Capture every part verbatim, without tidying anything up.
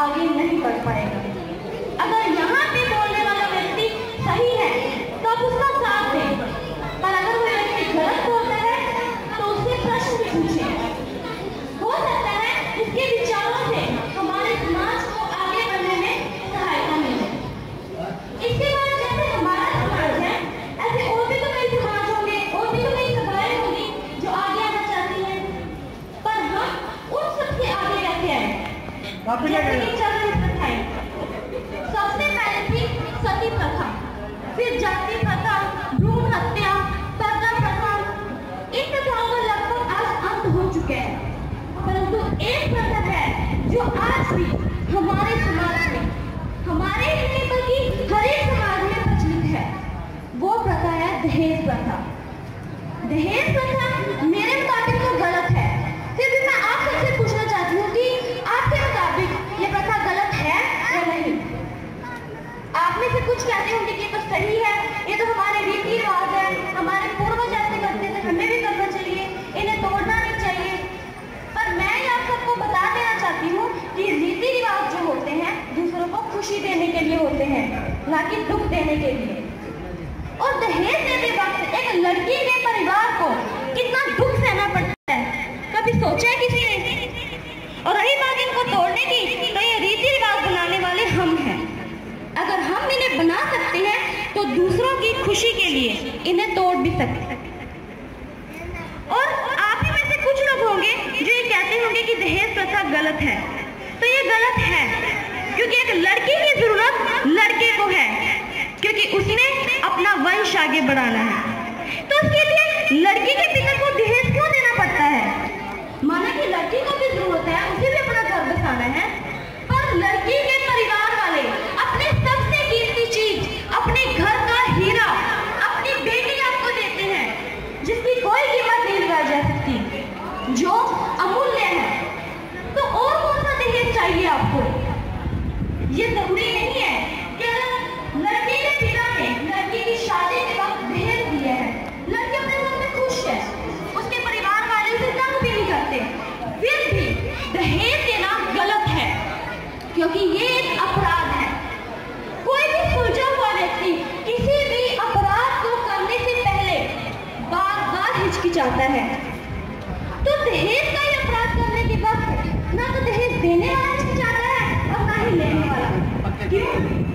आगे नहीं बढ़ पाएगा। अगर यहाँ पे बोलने वाला व्यक्ति सही है तो आप उसका साथ दें, पर अगर वो व्यक्ति गलत बोलता है तो उससे प्रश्न भी पूछें। हो सकता है इसके विचारों से हमारे समाज को आगे बढ़ने में सहायता मिले। इसके बाद जैसे हमारा समाज है, ऐसे और भी तो कई समाज होंगे, और भी तो कई सभाएं होंगी जो आगे आना चाहती हैं, पर हम उन सबसे आगे कैसे आए? जैसे कि चल प्रथाएं, सबसे पहले थी सती प्रथा, फिर जाति प्रथा, भ्रूण हत्या, पर्दा प्रथा। इन प्रथाओं का लगभग आज अंत हो चुके हैं, परंतु एक प्रथा है जो आज भी हमारे समाज में, हमारे ही नहीं बल्कि हर एक समाज में प्रचलित है। वो प्रथा है दहेज प्रथा। दहेज प्रथा मेरे मुताबिक तो गलत है, फिर भी मैं आप सबसे पूछना चाहती हूँ कि आपके मुताबिक ये प्रथा गलत है या नहीं? आप में से कुछ कहते होंगे कि ये तो सही है, ये तो हमारे रीति रिवाज है, हमारे पूर्वज ऐसे करते थे, हमें भी करना चाहिए, इन्हें तोड़ना नहीं चाहिए। पर मैं आप सबको बता देना चाहती हूँ कि रीति रिवाज जो होते हैं दूसरों को खुशी देने के लिए होते हैं, ना कि दुख देने के लिए। और दहेज देते वक्त एक लड़की के परिवार को कितना दुख सहना पड़ता है, कभी सोचा है किसी ने? और रही बात इनको तोड़ने की, तो ये रीति रिवाज बनाने वाले हम हैं। अगर हम इन्हें बना सकते हैं तो दूसरों की खुशी के लिए इन्हें तोड़ भी सकते हैं। और आप ही में से कुछ लोग होंगे जो ये कहते होंगे कि दहेज प्रथा गलत है, तो ये गलत है क्योंकि एक लड़की की जरूरत लड़के को है, क्योंकि उसने अपना वंश आगे बढ़ाना है। तो उसके लिए लड़की के पिता को दहेज क्यों देना पड़ता है? माना कि लड़की को भी जरूरत है, उसे भी अपना घर बसाना है, पर लड़की के परिवार वाले अपने सबसे कीमती चीज, अपने घर का हीरा, अपनी बेटी आपको देते हैं जिसकी कोई कीमत नहीं लगाई जा सकती, जो अमूल्य है। तो और कौन सा दहेज चाहिए आपको? ये जरूरी नहीं है कि लड़की के पिता ने लड़की की शादी के वक्त दहेज दिया है, लड़की अपने घर में खुश है, उसके परिवार वाले उसे तंग भी नहीं करते, फिर भी दहेज देना गलत है क्योंकि ये एक अपराध है। कोई भी सुलझा हुआ व्यक्ति किसी भी अपराध को करने से पहले बार बार हिचकिचाता है। तो दहेज का ये अपराध करने के वक्त ना तो दहेज देने वाला हिचकिचाता है और ना ही लेने वाला। क्यों?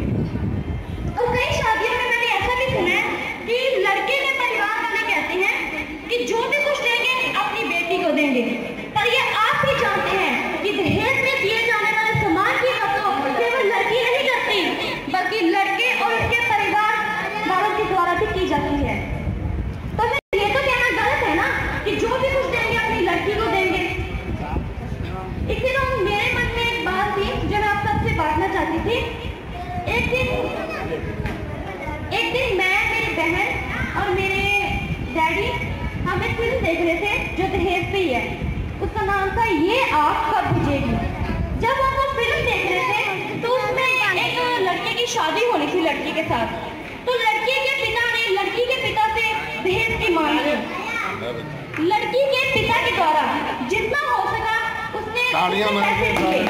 और कई शादियों में मैंने ऐसा भी सुना है कि लड़के के परिवार वाले कहते हैं कि जो भी कुछ देंगे अपनी बेटी को देंगे, पर ये आप ही जानते हैं कि दहेज में दिए जाने वाले सामान की वसूली केवल लड़की नहीं करती, बल्कि लड़के और उसके परिवार वालों के द्वारा भी की जाती है। तो फिर ये तो कहना गलत है ना कि जो भी कुछ देंगे अपनी लड़की को देंगे। इसी तरह मेरे मन में एक बात थी जो मैं आप सबसे बांटना चाहती थी। एक दिन एक दिन मैं, मेरी बहन और मेरे डैडी हम एक फिल्म देख रहे थे जो दहेज पे ही है। उसका नाम था ये आग कब बुझेगी। जब हम वो फिल्म देख रहे थे तो उसमें एक लड़के की शादी होनी थी लड़की के साथ, तो लड़की के पिता ने लड़की के पिता से दहेज की मांग की। लड़की के पिता के द्वारा जितना हो सका उसने पैसे दिए।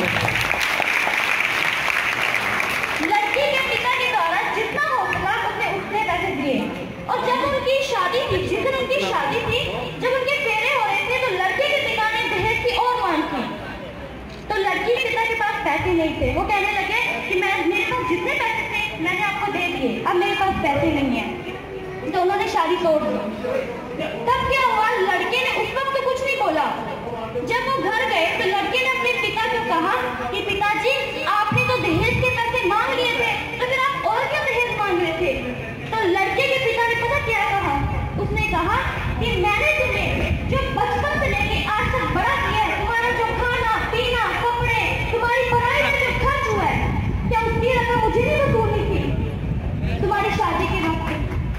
लड़की के पिता के द्वारा जितना हो सका उसने उसने पैसे दिए। और जब उनकी शादी थी, जिस दिन उनकी शादी थी, जब उनके फेरे हो रहे थे, तो लड़के के पिता ने दहेज की और मांग की। तो लड़की के पिता के पास पैसे नहीं थे। वो कहने लगे कि मैं मेरे पास जितने पैसे थे मैंने आपको दे दिए, अब मेरे पास पैसे नहीं है। तो उन्होंने शादी तोड़ दी। तब क्या हुआ? लड़के ने उस वक्त तो कुछ नहीं बोला। जब वो घर गए तो लड़के ने अपने पिता को कहा कि पिताजी आपने तो दहेज के पैसे मांग लिए थे, तो फिर आप और क्यों दहेज मांग रहे थे? तो लड़के के पिता ने पता क्या कहा? उसने कहा कि मैंने तुम्हें जो बचपन से लेके आज तक बड़ा किया है, तुम्हारा जो खाना पीना कपड़े तुम्हारी पढ़ाई में जो खर्च हुआ है, क्या उसकी रकम मुझे नहीं वसूलनी थी तुम्हारी शादी के वक्त?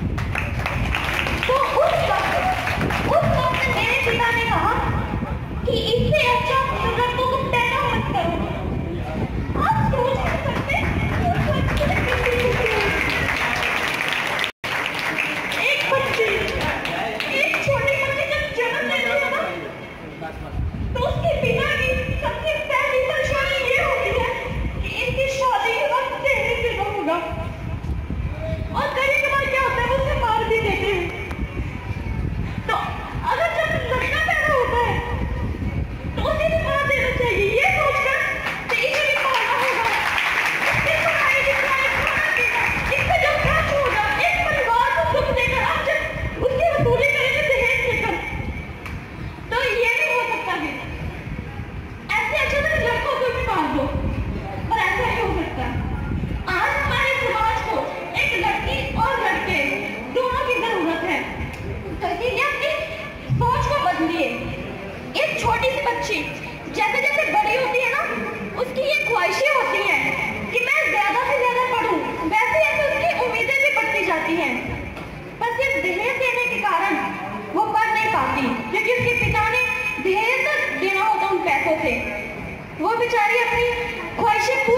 तो उस वक्त उस वक्त मेरे पिता ने कहा कि इससे अच्छा वो बेचारी अपनी ख्वाहिशें